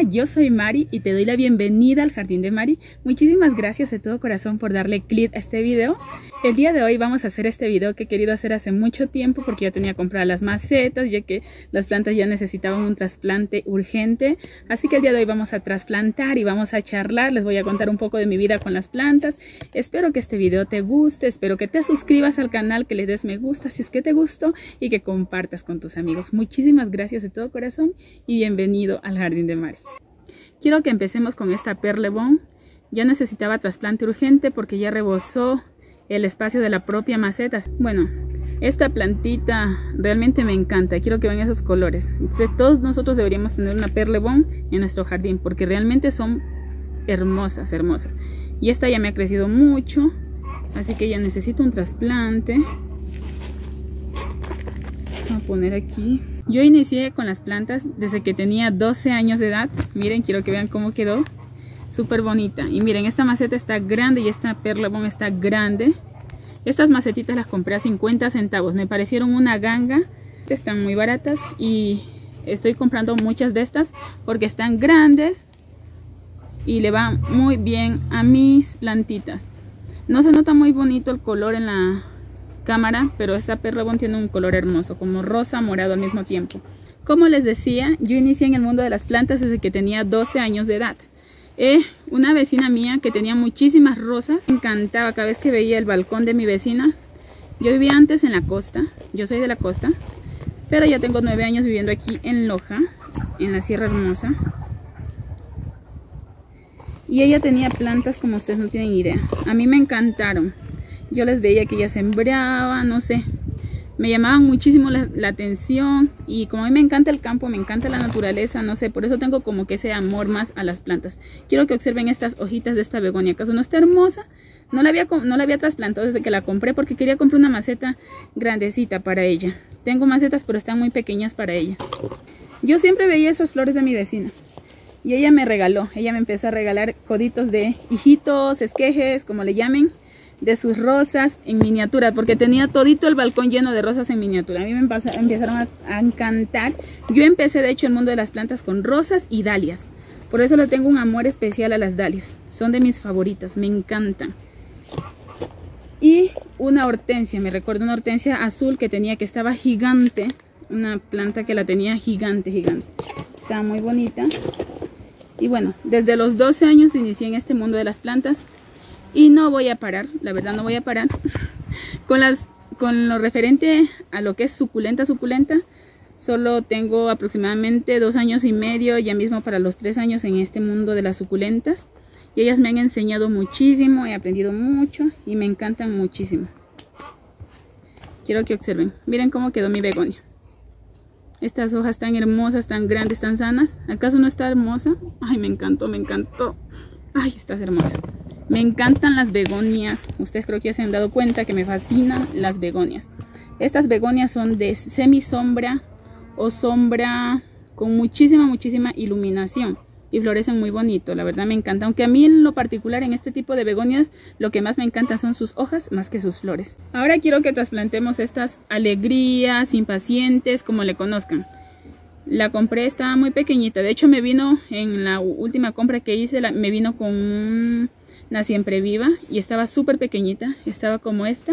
yo soy Mari y te doy la bienvenida al Jardín de Mari. Muchísimas gracias de todo corazón por darle clic a este video. El día de hoy vamos a hacer este video que he querido hacer hace mucho tiempo porque ya tenía compradas las macetas, ya que las plantas ya necesitaban un trasplante urgente. Así que el día de hoy vamos a trasplantar y vamos a charlar. Les voy a contar un poco de mi vida con las plantas. Espero que este video te guste, espero que te suscribas al canal, que le des me gusta si es que te gustó y que compartas con tus amigos. Muchísimas gracias de todo corazón y bienvenido al Jardín de Mari. Quiero que empecemos con esta Perlebón. Ya necesitaba trasplante urgente porque ya rebosó el espacio de la propia maceta. Bueno, esta plantita realmente me encanta. Quiero que vean esos colores. Todos nosotros deberíamos tener una Perlebón en nuestro jardín porque realmente son hermosas, hermosas. Y esta ya me ha crecido mucho, así que ya necesito un trasplante. Voy a poner aquí. Yo inicié con las plantas desde que tenía 12 años de edad. Miren, quiero que vean cómo quedó. Súper bonita. Y miren, esta maceta está grande y esta Perlebón está grande. Estas macetitas las compré a 50 centavos. Me parecieron una ganga. Están muy baratas y estoy comprando muchas de estas porque están grandes y le van muy bien a mis plantitas. No se nota muy bonito el color en la cámara, pero esta Perlebón tiene un color hermoso, como rosa, morado al mismo tiempo. Como les decía, yo inicié en el mundo de las plantas desde que tenía 12 años de edad. Una vecina mía que tenía muchísimas rosas, me encantaba cada vez que veía el balcón de mi vecina. Yo vivía antes en la costa, yo soy de la costa, pero ya tengo 9 años viviendo aquí en Loja, en la Sierra Hermosa. Y ella tenía plantas como ustedes no tienen idea. A mí me encantaron. Yo les veía que ella sembraba, no sé, me llamaban muchísimo la atención. Y como a mí me encanta el campo, me encanta la naturaleza, no sé, por eso tengo como que ese amor más a las plantas. Quiero que observen estas hojitas de esta begonia. ¿Acaso no está hermosa? No la había trasplantado desde que la compré porque quería comprar una maceta grandecita para ella. Tengo macetas pero están muy pequeñas para ella. Yo siempre veía esas flores de mi vecina y ella me regaló, ella me empezó a regalar coditos de hijitos, esquejes, como le llamen, de sus rosas en miniatura, porque tenía todito el balcón lleno de rosas en miniatura. A mí me empezaron a encantar. Yo empecé de hecho el mundo de las plantas con rosas y dalias, por eso le tengo un amor especial a las dalias, son de mis favoritas, me encantan. Y una hortensia, me recuerdo una hortensia azul que tenía, que estaba gigante, una planta que la tenía gigante, estaba muy bonita. Y bueno, desde los 12 años inicié en este mundo de las plantas. Y no voy a parar, la verdad no voy a parar. Con lo referente a lo que es suculenta, solo tengo aproximadamente 2 años y medio, ya mismo para los 3 años en este mundo de las suculentas. Y ellas me han enseñado muchísimo, he aprendido mucho y me encantan muchísimo. Quiero que observen, miren cómo quedó mi begonia. Estas hojas tan hermosas, tan grandes, tan sanas. ¿Acaso no está hermosa? Ay, me encantó, me encantó. Ay, estás hermosa. Me encantan las begonias. Ustedes creo que ya se han dado cuenta que me fascinan las begonias. Estas begonias son de semisombra o sombra con muchísima iluminación. Y florecen muy bonito, la verdad me encanta. Aunque a mí en lo particular en este tipo de begonias lo que más me encanta son sus hojas más que sus flores. Ahora quiero que trasplantemos estas alegrías, impacientes, como le conozcan. La compré, estaba muy pequeñita. De hecho me vino en la última compra que hice, me vino con una siempre viva y estaba súper pequeñita. Estaba como esta,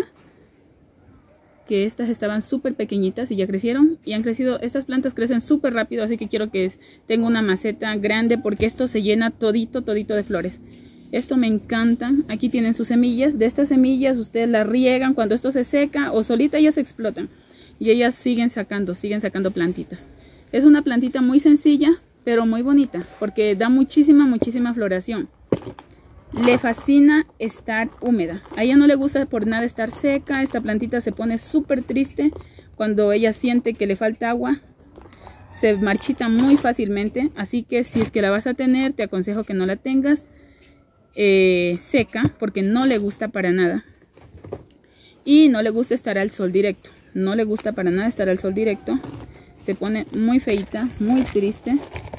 que estas estaban súper pequeñitas y ya crecieron y han crecido. Estas plantas crecen súper rápido, así que quiero que tenga una maceta grande porque esto se llena todito de flores. Esto me encanta. Aquí tienen sus semillas. De estas semillas ustedes las riegan cuando esto se seca o solita ellas explotan y ellas siguen sacando plantitas. Es una plantita muy sencilla pero muy bonita porque da muchísima floración. Le fascina estar húmeda. A ella no le gusta por nada estar seca. Esta plantita se pone súper triste cuando ella siente que le falta agua. Se marchita muy fácilmente. Así que si es que la vas a tener, te aconsejo que no la tengas seca porque no le gusta para nada. Y no le gusta estar al sol directo. No le gusta para nada estar al sol directo. Se pone muy feita, muy triste.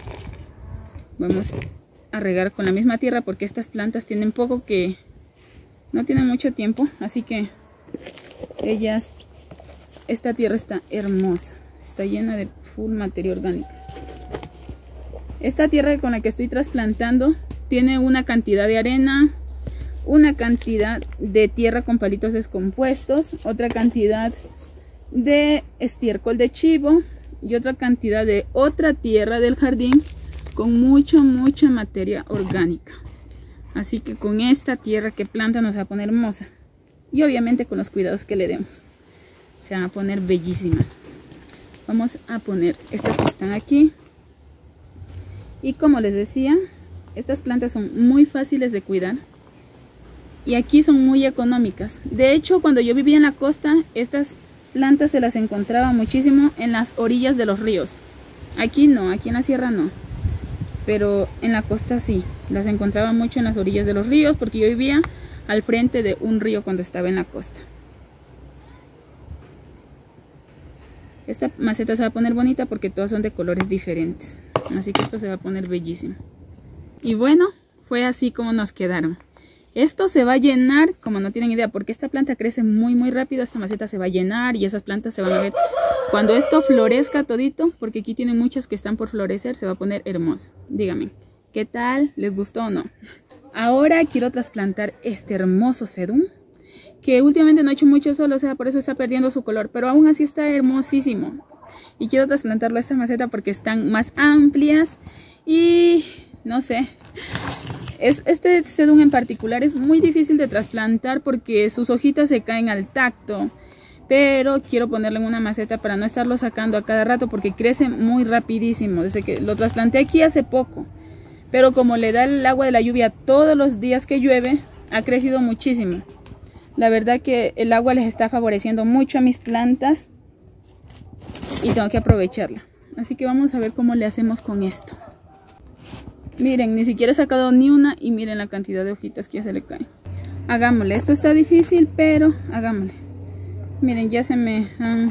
Vamos a regar con la misma tierra porque estas plantas tienen no tienen mucho tiempo, así que esta tierra está hermosa, está llena de full materia orgánica. Esta tierra con la que estoy trasplantando tiene una cantidad de arena, una cantidad de tierra con palitos descompuestos, otra cantidad de estiércol de chivo y otra cantidad de otra tierra del jardín con mucha materia orgánica. Así que con esta tierra que planta nos va a poner hermosa, y obviamente con los cuidados que le demos se van a poner bellísimas. Vamos a poner estas que están aquí, y como les decía, estas plantas son muy fáciles de cuidar y aquí son muy económicas. De hecho, cuando yo vivía en la costa, estas plantas se las encontraba muchísimo en las orillas de los ríos. Aquí no, aquí en la sierra no, pero en la costa sí, las encontraba mucho en las orillas de los ríos, porque yo vivía al frente de un río cuando estaba en la costa. Esta maceta se va a poner bonita porque todas son de colores diferentes, así que esto se va a poner bellísimo. Y bueno, fue así como nos quedaron. Esto se va a llenar, como no tienen idea, porque esta planta crece muy rápido. Esta maceta se va a llenar y esas plantas se van a ver cuando esto florezca todito, porque aquí tienen muchas que están por florecer. Se va a poner hermosa. Díganme, ¿qué tal? ¿Les gustó o no? Ahora quiero trasplantar este hermoso sedum, que últimamente no ha hecho mucho sol, o sea, por eso está perdiendo su color, pero aún así está hermosísimo. Y quiero trasplantarlo a esta maceta porque están más amplias y no sé. Este sedum en particular es muy difícil de trasplantar porque sus hojitas se caen al tacto, pero quiero ponerlo en una maceta para no estarlo sacando a cada rato porque crece muy rapidísimo. Desde que lo trasplanté aquí hace poco, pero como le da el agua de la lluvia todos los días que llueve, ha crecido muchísimo. La verdad que el agua les está favoreciendo mucho a mis plantas y tengo que aprovecharla. Así que vamos a ver cómo le hacemos con esto. Miren, ni siquiera he sacado ni una y miren la cantidad de hojitas que ya se le caen. Hagámosle, esto está difícil, pero hagámosle. Miren, ya se me han...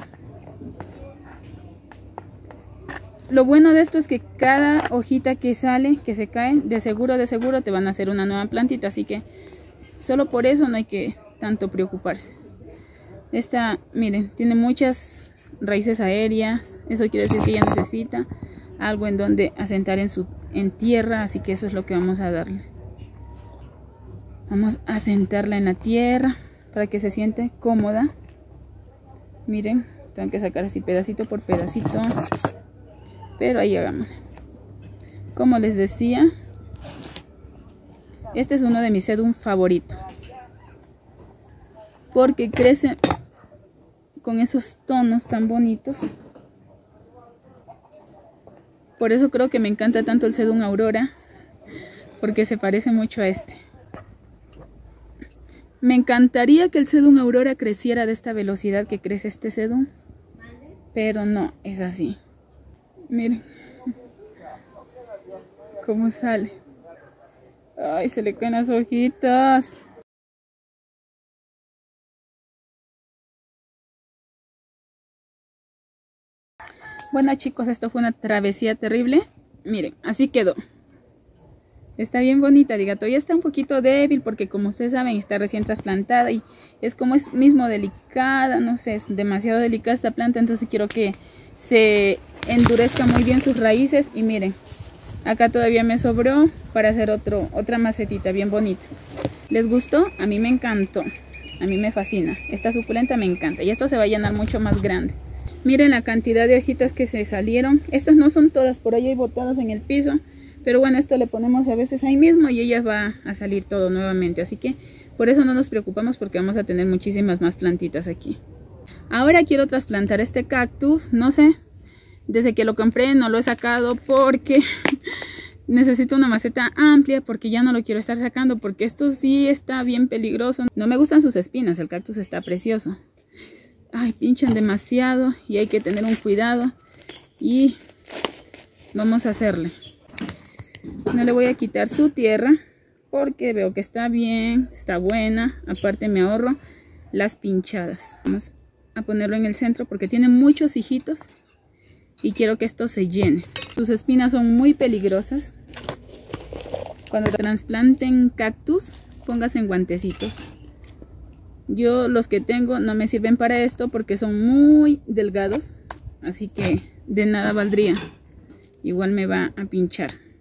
Lo bueno de esto es que cada hojita que sale, que se cae, de seguro te van a hacer una nueva plantita. Así que solo por eso no hay que tanto preocuparse. Esta, miren, tiene muchas raíces aéreas. Eso quiere decir que ella necesita algo en donde asentar en tierra, así que eso es lo que vamos a darle. Vamos a sentarla en la tierra para que se siente cómoda. Miren, tengo que sacar así pedacito por pedacito, pero ahí hagámosle. Como les decía, este es uno de mis sedum favoritos porque crece con esos tonos tan bonitos. Por eso creo que me encanta tanto el sedum Aurora, porque se parece mucho a este. Me encantaría que el sedum Aurora creciera de esta velocidad que crece este sedum, pero no es así. Miren cómo sale. Ay, se le caen las hojitas. Bueno chicos, esto fue una travesía terrible. Miren, así quedó. Está bien bonita, diga, todavía está un poquito débil porque como ustedes saben está recién trasplantada y es como es mismo delicada, no sé, es demasiado delicada esta planta, entonces quiero que se endurezca muy bien sus raíces. Y miren, acá todavía me sobró para hacer otra macetita bien bonita. ¿Les gustó? A mí me encantó, a mí me fascina, esta suculenta me encanta y esto se va a llenar mucho más grande. Miren la cantidad de hojitas que se salieron. Estas no son todas, por ahí hay botadas en el piso. Pero bueno, esto le ponemos a veces ahí mismo y ella va a salir todo nuevamente. Así que por eso no nos preocupamos porque vamos a tener muchísimas más plantitas aquí. Ahora quiero trasplantar este cactus. No sé, desde que lo compré no lo he sacado porque necesito una maceta amplia porque ya no lo quiero estar sacando porque esto sí está bien peligroso. No me gustan sus espinas, el cactus está precioso. Ay, pinchan demasiado y hay que tener un cuidado. Y vamos a hacerle. No le voy a quitar su tierra porque veo que está bien, está buena. Aparte me ahorro las pinchadas. Vamos a ponerlo en el centro porque tiene muchos hijitos y quiero que esto se llene. Sus espinas son muy peligrosas. Cuando trasplanten cactus, póngase en guantecitos. Yo los que tengo no me sirven para esto porque son muy delgados, así que de nada valdría. Igual me va a pinchar.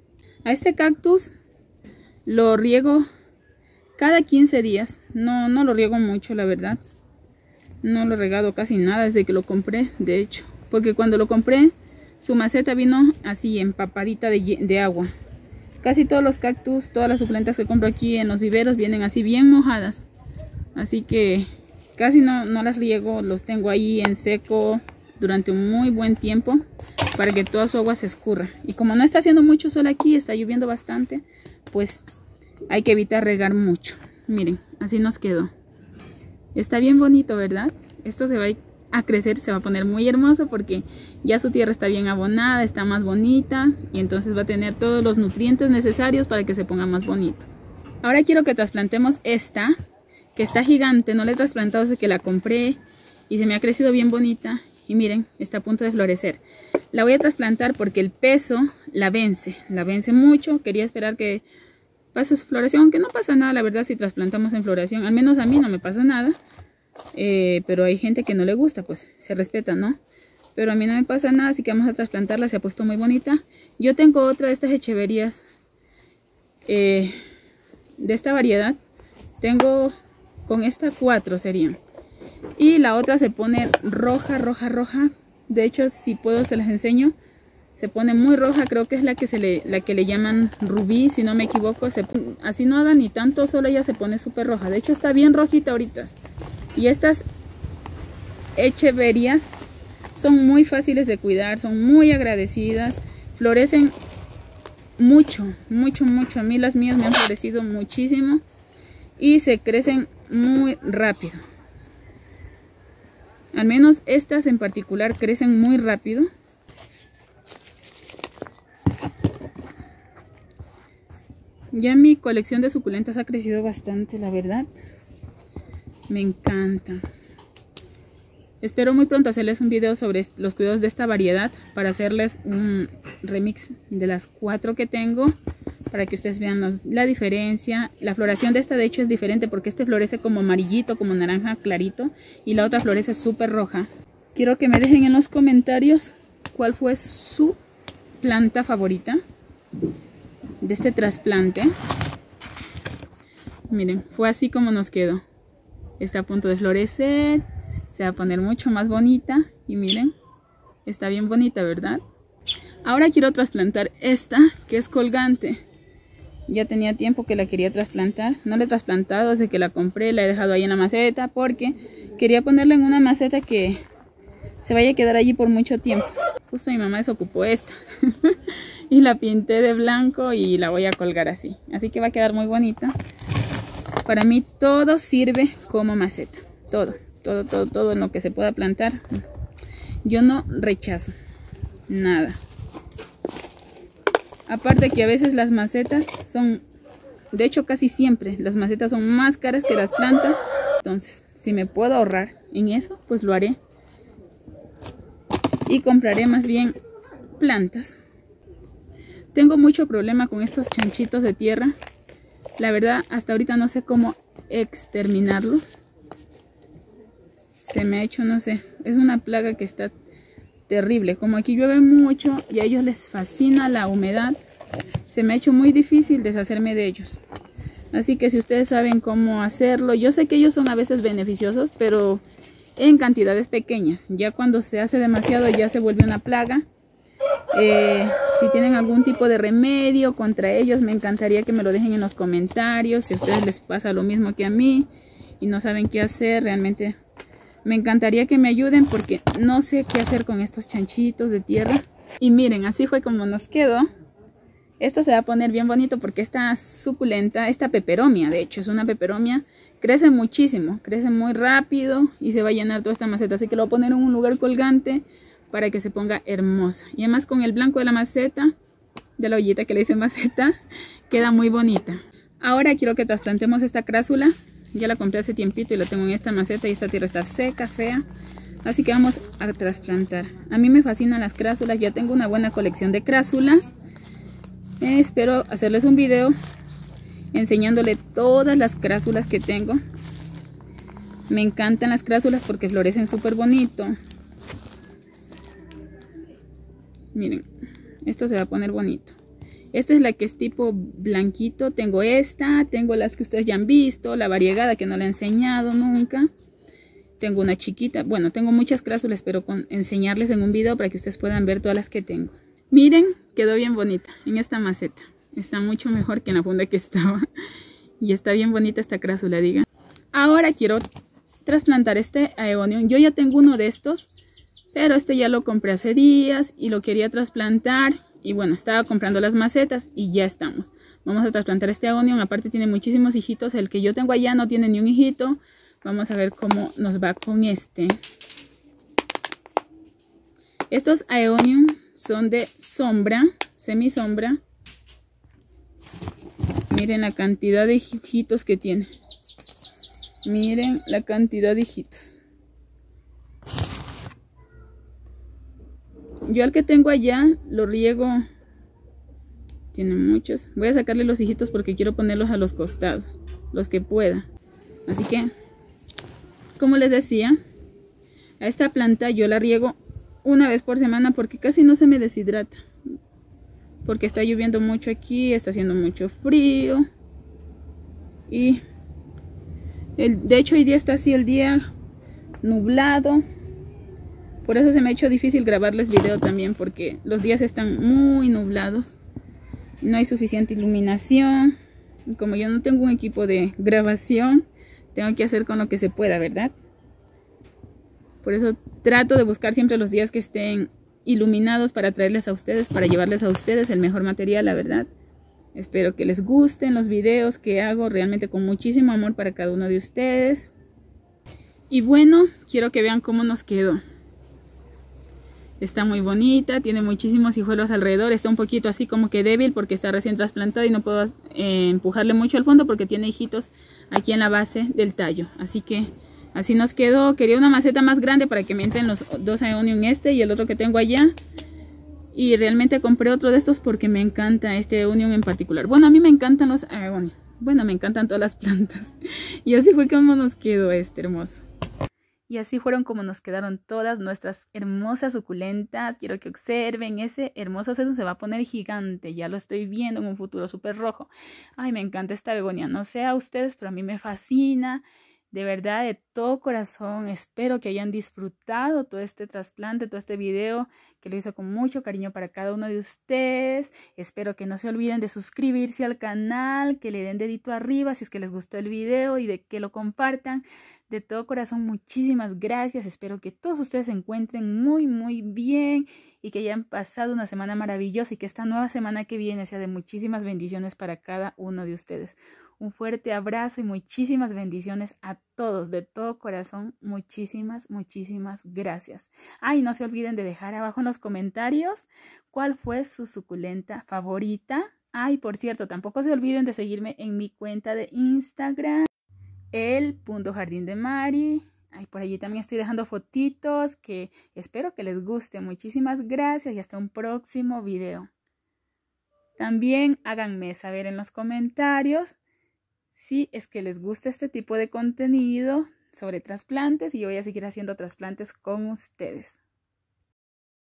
A este cactus lo riego cada 15 días. No lo riego mucho, la verdad. No lo he regado casi nada desde que lo compré, de hecho. Porque cuando lo compré, su maceta vino así, empapadita de agua. Casi todos los cactus, todas las suculentas que compro aquí en los viveros vienen así bien mojadas. Así que casi no las riego, los tengo ahí en seco durante un muy buen tiempo para que toda su agua se escurra. Y como no está haciendo mucho sol aquí, está lloviendo bastante, pues hay que evitar regar mucho. Miren, así nos quedó. Está bien bonito, ¿verdad? Esto se va a crecer, se va a poner muy hermoso porque ya su tierra está bien abonada, está más bonita y entonces va a tener todos los nutrientes necesarios para que se ponga más bonito. Ahora quiero que trasplantemos esta, que está gigante. No la he trasplantado desde que la compré y se me ha crecido bien bonita. Y miren, está a punto de florecer. La voy a trasplantar porque el peso la vence mucho. Quería esperar que pase su floración, aunque no pasa nada, la verdad, si trasplantamos en floración. Al menos a mí no me pasa nada. Pero hay gente que no le gusta, pues se respeta, ¿no? Pero a mí no me pasa nada, así que vamos a trasplantarla. Se ha puesto muy bonita. Yo tengo otra de estas echeverías de esta variedad. Tengo con esta 4 serían. Y la otra se pone roja. De hecho, si puedo se las enseño. Se pone muy roja, creo que es la que le llaman rubí, si no me equivoco. Así no haga ni tanto sol, ella se pone súper roja. De hecho, está bien rojita ahorita. Y estas echeverías son muy fáciles de cuidar, son muy agradecidas. Florecen mucho. A mí las mías me han florecido muchísimo. Y se crecen muy rápido. Al menos estas en particular crecen muy rápido. Ya mi colección de suculentas ha crecido bastante, la verdad. Me encanta. Espero muy pronto hacerles un video sobre los cuidados de esta variedad para hacerles un remix de las 4 que tengo, para que ustedes vean la diferencia. La floración de esta de hecho es diferente porque este florece como amarillito, como naranja clarito, y la otra florece súper roja. Quiero que me dejen en los comentarios cuál fue su planta favorita de este trasplante. Miren, fue así como nos quedó. Está a punto de florecer, se va a poner mucho más bonita y miren, está bien bonita, ¿verdad? Ahora quiero trasplantar esta que es colgante. Ya tenía tiempo que la quería trasplantar. No la he trasplantado desde que la compré. La he dejado ahí en la maceta porque quería ponerla en una maceta que se vaya a quedar allí por mucho tiempo. Justo mi mamá desocupó esta. Y la pinté de blanco y la voy a colgar así. Así que va a quedar muy bonita. Para mí todo sirve como maceta. Todo en lo que se pueda plantar. Yo no rechazo nada. Aparte que a veces las macetas son, de hecho casi siempre, las macetas son más caras que las plantas. Entonces, si me puedo ahorrar en eso, pues lo haré. Y compraré más bien plantas. Tengo mucho problema con estos chanchitos de tierra. La verdad, hasta ahorita no sé cómo exterminarlos. Se me ha hecho, no sé, es una plaga que está terrible. Como aquí llueve mucho y a ellos les fascina la humedad, se me ha hecho muy difícil deshacerme de ellos. Así que si ustedes saben cómo hacerlo, yo sé que ellos son a veces beneficiosos, pero en cantidades pequeñas. Ya cuando se hace demasiado ya se vuelve una plaga. Si tienen algún tipo de remedio contra ellos, me encantaría que me lo dejen en los comentarios. Si a ustedes les pasa lo mismo que a mí y no saben qué hacer, realmente me encantaría que me ayuden porque no sé qué hacer con estos chanchitos de tierra. Y miren, así fue como nos quedó. Esto se va a poner bien bonito porque esta suculenta, esta peperomia, de hecho es una peperomia, crece muchísimo, crece muy rápido y se va a llenar toda esta maceta. Así que lo voy a poner en un lugar colgante para que se ponga hermosa. Y además con el blanco de la maceta, de la ollita que le hice maceta, queda muy bonita. Ahora quiero que trasplantemos esta crásula. Ya la compré hace tiempito y la tengo en esta maceta y esta tierra está seca, fea. Así que vamos a trasplantar. A mí me fascinan las crásulas, ya tengo una buena colección de crásulas. Espero hacerles un video enseñándole todas las crásulas que tengo. Me encantan las crásulas porque florecen súper bonito. Miren, esto se va a poner bonito. Esta es la que es tipo blanquito. Tengo esta, tengo las que ustedes ya han visto, la variegada que no la he enseñado nunca. Tengo una chiquita, bueno, tengo muchas crásulas, pero con enseñarles en un video para que ustedes puedan ver todas las que tengo. Miren, quedó bien bonita en esta maceta. Está mucho mejor que en la funda que estaba. Y está bien bonita esta crásula, diga. Ahora quiero trasplantar este Aeonium. Yo ya tengo uno de estos, pero este ya lo compré hace días y lo quería trasplantar. Y bueno, estaba comprando las macetas y ya estamos. Vamos a trasplantar este Aeonium. Aparte tiene muchísimos hijitos. El que yo tengo allá no tiene ni un hijito. Vamos a ver cómo nos va con este. Estos Aeonium son de sombra, semisombra. Miren la cantidad de hijitos que tiene. Miren la cantidad de hijitos. Yo al que tengo allá lo riego. Tiene muchos. Voy a sacarle los hijitos porque quiero ponerlos a los costados. Los que pueda. Así que, como les decía, a esta planta yo la riego una vez por semana porque casi no se me deshidrata. Porque está lloviendo mucho aquí, está haciendo mucho frío. Y de hecho hoy día está así el día nublado. Por eso se me ha hecho difícil grabarles video también, porque los días están muy nublados. Y no hay suficiente iluminación. Y como yo no tengo un equipo de grabación, tengo que hacer con lo que se pueda, ¿verdad? Por eso trato de buscar siempre los días que estén iluminados para traerles a ustedes, para llevarles a ustedes el mejor material, la verdad. Espero que les gusten los videos que hago realmente con muchísimo amor para cada uno de ustedes. Y bueno, quiero que vean cómo nos quedó. Está muy bonita, tiene muchísimos hijuelos alrededor. Está un poquito así como que débil porque está recién trasplantada y no puedo empujarle mucho al fondo porque tiene hijitos aquí en la base del tallo. Así que así nos quedó. Quería una maceta más grande para que me entren los dos Aeonium, este y el otro que tengo allá. Y realmente compré otro de estos porque me encanta este Aeonium en particular. Bueno, a mí me encantan los Aeonium. Bueno, me encantan todas las plantas. Y así fue como nos quedó este hermoso. Y así fueron como nos quedaron todas nuestras hermosas suculentas. Quiero que observen, ese hermoso seto se va a poner gigante. Ya lo estoy viendo en un futuro súper rojo. Ay, me encanta esta begonia. No sé a ustedes, pero a mí me fascina. De verdad, de todo corazón, espero que hayan disfrutado todo este trasplante, todo este video, que lo hizo con mucho cariño para cada uno de ustedes. Espero que no se olviden de suscribirse al canal, que le den dedito arriba si es que les gustó el video y de que lo compartan. De todo corazón, muchísimas gracias. Espero que todos ustedes se encuentren muy, muy bien y que hayan pasado una semana maravillosa y que esta nueva semana que viene sea de muchísimas bendiciones para cada uno de ustedes. Un fuerte abrazo y muchísimas bendiciones a todos, de todo corazón, muchísimas, muchísimas gracias. Ay, no se olviden de dejar abajo en los comentarios cuál fue su suculenta favorita. Ay, por cierto, tampoco se olviden de seguirme en mi cuenta de Instagram, el.jardín_de_Mari. Ay, por allí también estoy dejando fotitos que espero que les guste. Muchísimas gracias y hasta un próximo video. También háganme saber en los comentarios si es que les gusta este tipo de contenido sobre trasplantes y yo voy a seguir haciendo trasplantes con ustedes.